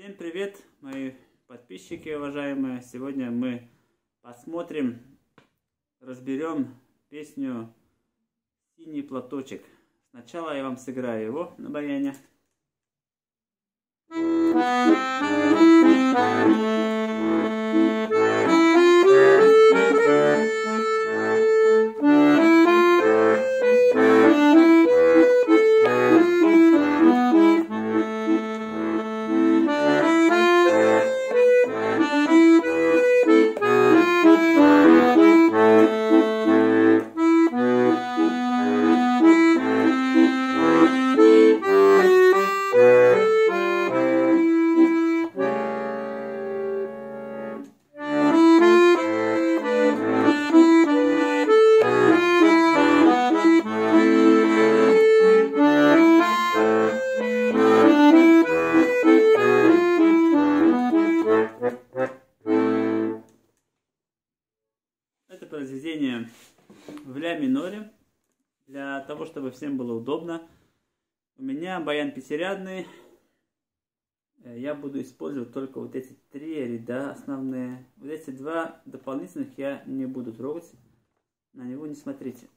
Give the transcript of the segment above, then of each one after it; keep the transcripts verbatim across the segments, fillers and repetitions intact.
Всем привет, мои подписчики уважаемые. Сегодня мы посмотрим, разберем песню «Синий платочек». Сначала я вам сыграю его на баяне. Это произведение в ля миноре, для того, чтобы всем было удобно. У меня баян пятирядный, я буду использовать только вот эти три ряда основные. Вот эти два дополнительных я не буду трогать, на него не смотрите.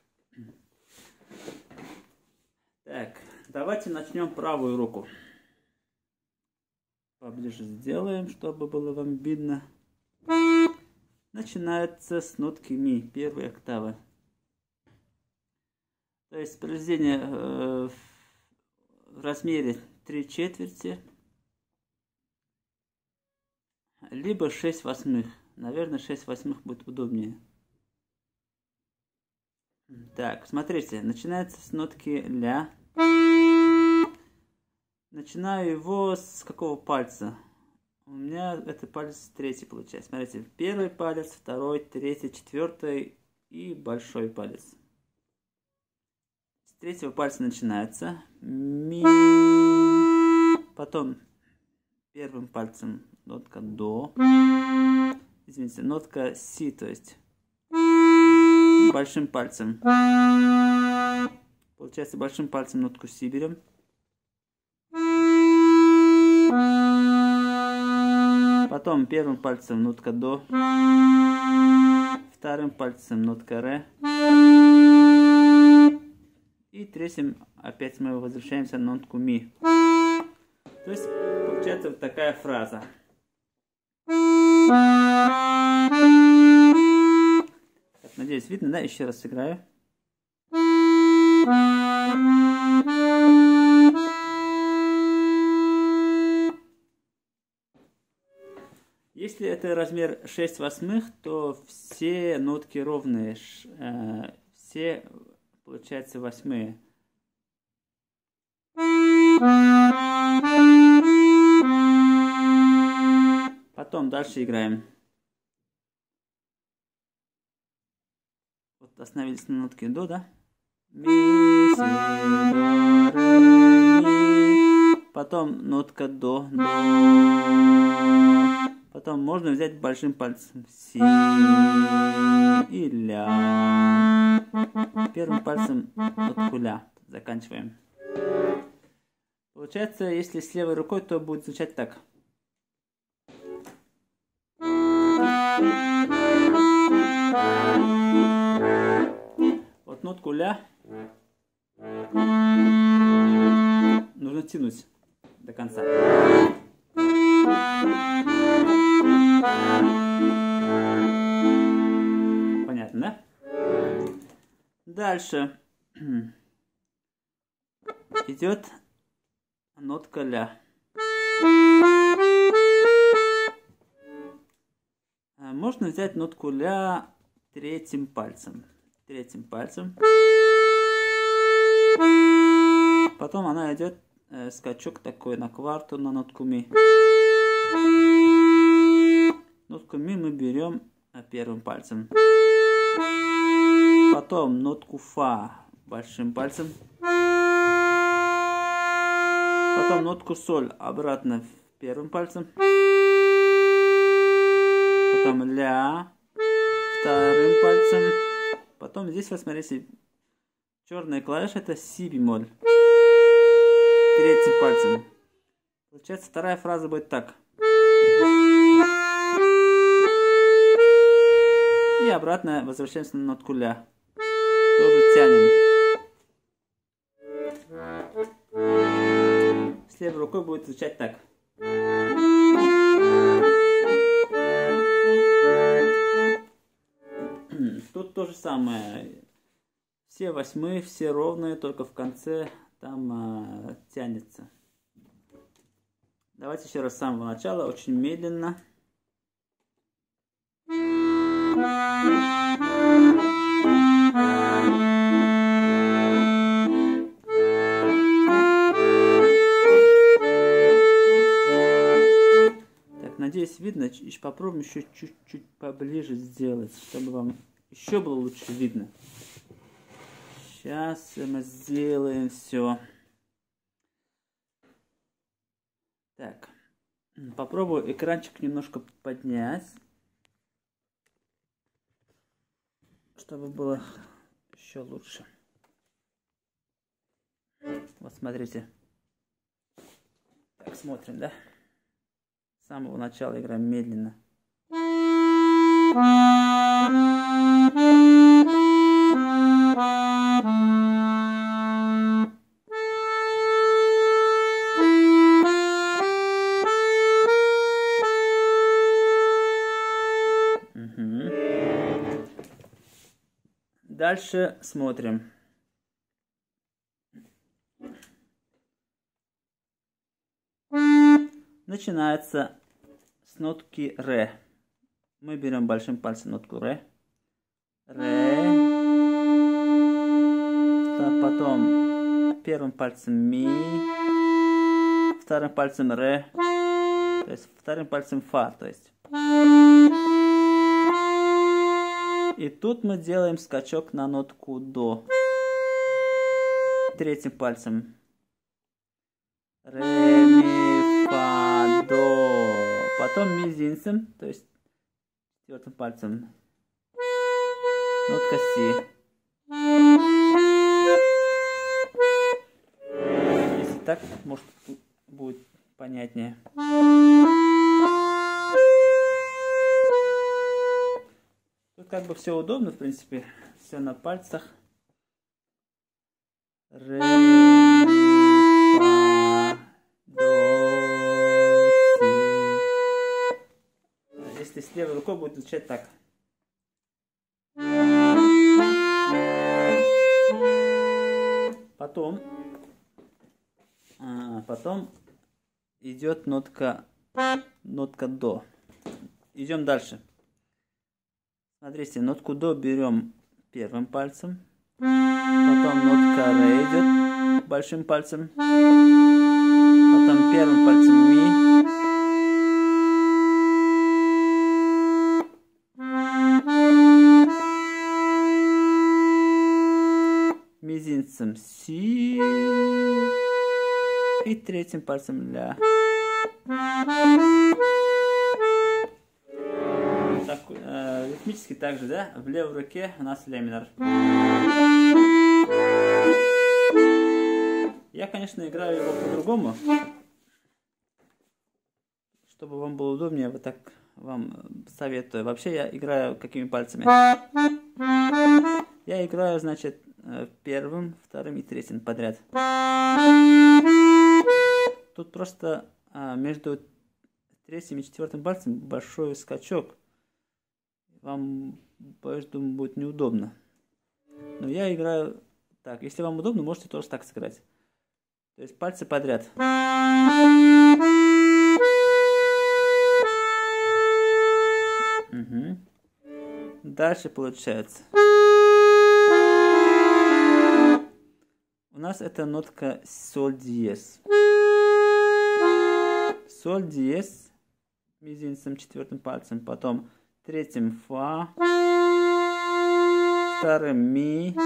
Так, давайте начнем правую руку. Поближе сделаем, чтобы было вам видно. Начинается с нотки ми, первой октавы. То есть произведение э, в размере три четверти, либо шесть восьмых. Наверное, шесть восьмых будет удобнее. Так, смотрите, начинается с нотки ля. Начинаю его с какого пальца? У меня это палец третий получается. Смотрите, первый палец, второй, третий, четвертый и большой палец. С третьего пальца начинается ми. Потом первым пальцем нотка до. Извините, нотка си, то есть большим пальцем. Получается, большим пальцем нотку си берем. Потом первым пальцем нотка до, вторым пальцем нотка ре, и третьим опять мы возвращаемся на нотку ми. То есть получается вот такая фраза. Так, надеюсь, видно, да? Еще раз сыграю. Если это размер шесть восьмых, то все нотки ровные, э, все, получается, восьмые. Потом дальше играем. Вот остановились на нотке до, да? Ми, си, до, ре, ми. Потом нотка до, до. Потом можно взять большим пальцем си и ля. Первым пальцем нотку ля. Заканчиваем. Получается, если с левой рукой, то будет звучать так. Вот нотку ля нужно тянуть до конца. Понятно, да? Дальше идет нотка ля. Можно взять нотку ля третьим пальцем. Третьим пальцем. Потом она идет э, скачок такой на кварту на нотку ми. Нотку ми мы берем первым пальцем. Потом нотку фа большим пальцем. Потом нотку соль обратно первым пальцем. Потом ля вторым пальцем. Потом здесь, вот смотрите, черная клавиша, это си бемоль. Третьим пальцем. Получается, вторая фраза будет так. И обратно возвращаемся на нотку ля. Тоже тянем. С левой рукой будет звучать так. Тут то же самое. Все восьмые, все ровные, только в конце там а, тянется. Давайте еще раз с самого начала, очень медленно. Так, надеюсь, видно. Попробуем еще чуть-чуть поближе сделать, чтобы вам еще было лучше видно. Сейчас мы сделаем все. Так, попробую экранчик немножко поднять, чтобы было еще лучше. Вот смотрите. Так, смотрим, да? С самого начала играем медленно. Дальше смотрим. Начинается с нотки ре. Мы берем большим пальцем нотку ре. Ре. Потом первым пальцем ми. Вторым пальцем ре. То есть вторым пальцем фа. То есть. И тут мы делаем скачок на нотку до. Третьим пальцем. Ре, ми, фа, до. Потом мизинцем, то есть четвертым пальцем. Нотка си. Если так, может, будет понятнее. Тут как бы все удобно, в принципе, все на пальцах. Ре, ми, фа, до, си. Если с левой рукой будет звучать так. Потом, а, потом идет нотка, нотка до. Идем дальше. Смотрите, нотку до берем первым пальцем. Потом нотка ре идет большим пальцем. Потом первым пальцем ми. Мизинцем си. И третьим пальцем ля. Так, э, ритмически также, да? В левой руке у нас ля минор. Я, конечно, играю его по-другому. Чтобы вам было удобнее, вот так вам советую. Вообще я играю какими пальцами? Я играю, значит, первым, вторым и третьим подряд. Тут просто а, между третьим и четвертым пальцем большой скачок. Вам, поэтому будет неудобно. Но я играю так. Если вам удобно, можете тоже так сыграть. То есть пальцы подряд. Угу. Дальше получается. У нас это нотка соль диез. Соль диез мизинцем, четвертым пальцем, потом третьим фа, вторым ми,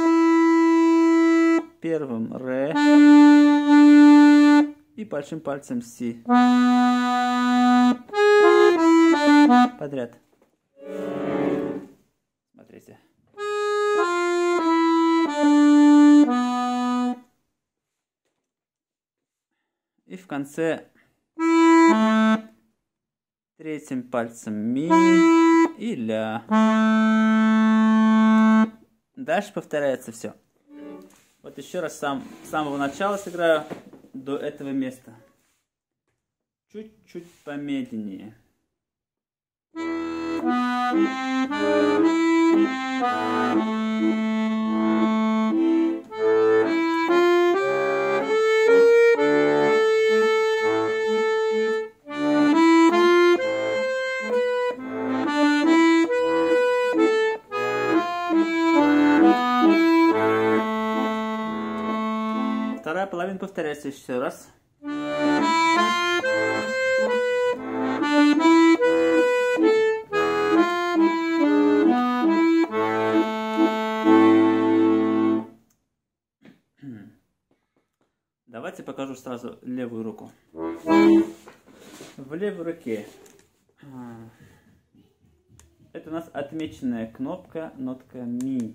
первым ре и большим пальцем си. Подряд. Смотрите. И в конце Третьим пальцем ми и ля. Дальше повторяется все. Вот еще раз сам, с самого начала сыграю до этого места. Чуть-чуть помедленнее. Вторая половина повторяется еще раз. Давайте покажу сразу левую руку. В левой руке это у нас отмеченная кнопка, нотка ми.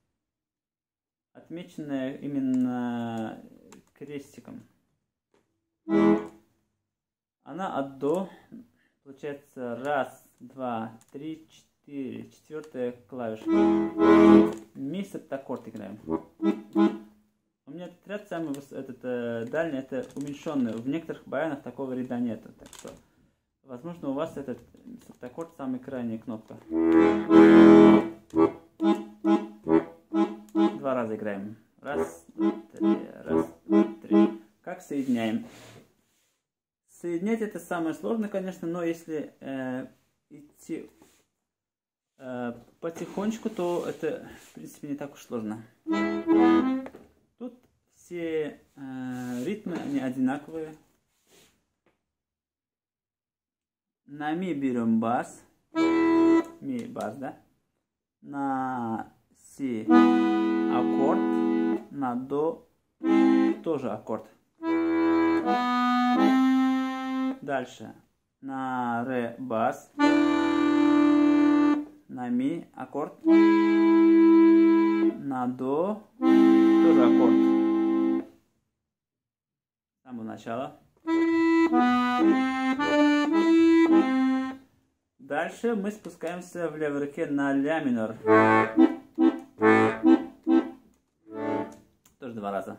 Отмеченная именно крестиком. Она от до, получается, раз, два, три, четыре, четвертая клавиша. Ми септаккорд играем. У меня этот ряд самый этот, э, дальний, это уменьшенный. В некоторых баянах такого ряда нет. Так что, возможно, у вас этот септаккорд самая крайняя кнопка. Два раза играем. Раз, два, три, раз, два, три. Как соединяем? Соединять это самое сложное, конечно, но если э, идти э, потихонечку, то это, в принципе, не так уж сложно. Тут все э, ритмы, они одинаковые. На ми берем бас. Ми бас, да? На си аккорд. На до тоже аккорд. Дальше. На ре бас. На ми аккорд. На до тоже аккорд. С самого начала. Дальше мы спускаемся в левой руке на ля минор. Тоже два раза.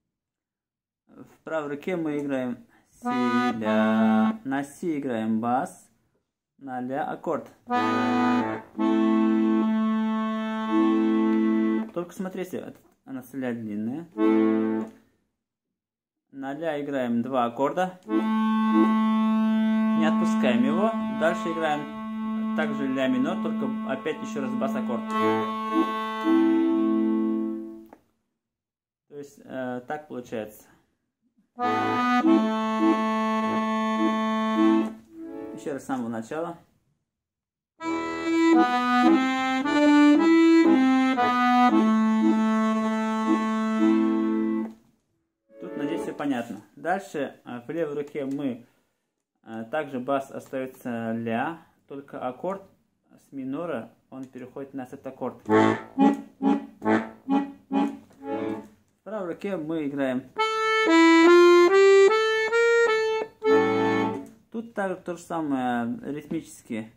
В правой руке мы играем си, ля. На си играем бас. На ля аккорд. Только смотрите, она с ля длинная. На ля играем два аккорда. Не отпускаем его. Дальше играем также ля минор, только опять еще раз бас аккорд. То есть э, так получается. Еще раз с самого начала. Тут, надеюсь, все понятно. Дальше э, в левой руке мы э, также бас остается ля, только аккорд с минора он переходит на септаккорд. В правой руке мы играем. Тут также то же самое ритмически.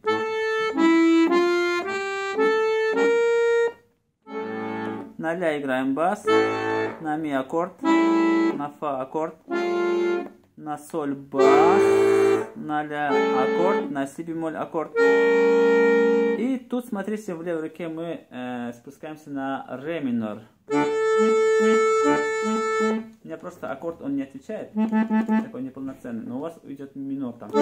На ля играем бас, на ми аккорд, на фа аккорд, на соль бас, на ля аккорд, на си бемоль аккорд. И тут, смотрите, в левой руке мы э, спускаемся на ре минор. У меня просто аккорд, он не отвечает, такой неполноценный, но у вас идет минор там.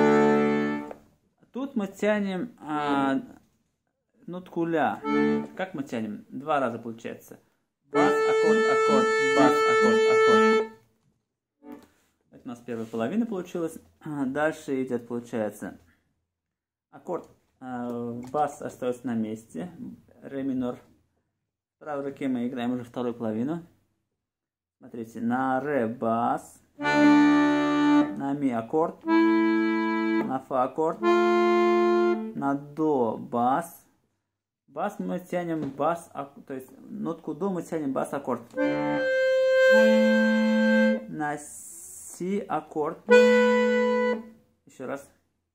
Тут мы тянем а, нотку ля. Как мы тянем? Два раза получается. Бас, аккорд, аккорд, бас, аккорд, аккорд. Это у нас первая половина получилась. Дальше идет, получается, аккорд, а, бас остается на месте, ре минор. В правой руке мы играем уже вторую половину. Смотрите, на ре бас, на ми аккорд, на фа аккорд, на до бас. Бас мы тянем бас, то есть нотку до мы тянем бас аккорд. На си аккорд, Еще раз.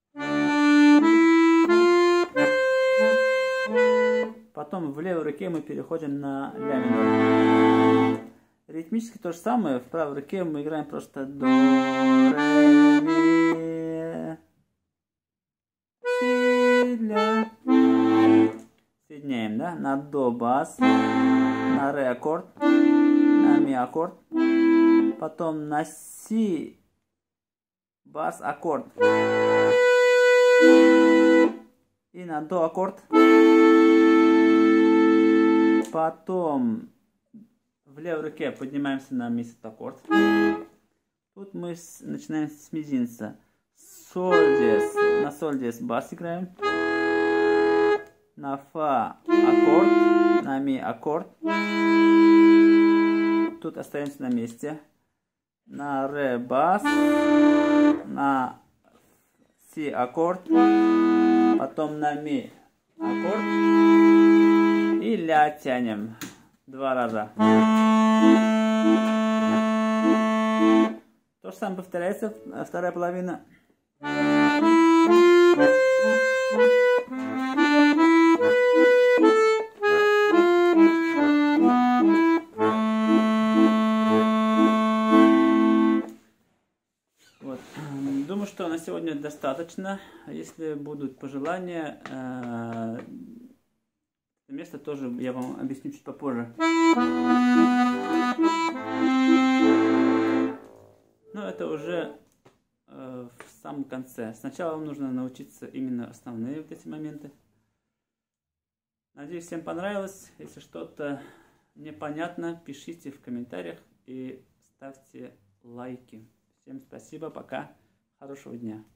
Потом в левой руке мы переходим на ля минор. Ритмически то же самое. В правой руке мы играем просто до, ре, ми, си, ля. Соединяем, да? На до бас, на ре аккорд, на ми аккорд, потом на си бас аккорд и на до аккорд. Потом в левой руке поднимаемся на ми аккорд. Тут мы с, начинаем с мизинца. Соль диез. На соль диез бас играем. На фа аккорд. На ми аккорд. Тут остаемся на месте. На ре бас. На си аккорд. Потом на ми аккорд. И ля тянем два раза. То же самое повторяется, вторая половина. Вот. Думаю, что на сегодня достаточно. Если будут пожелания, место тоже я вам объясню чуть попозже. Но это уже э, в самом конце. Сначала вам нужно научиться именно основные вот эти моменты. Надеюсь, всем понравилось. Если что-то непонятно, пишите в комментариях и ставьте лайки. Всем спасибо, пока, хорошего дня.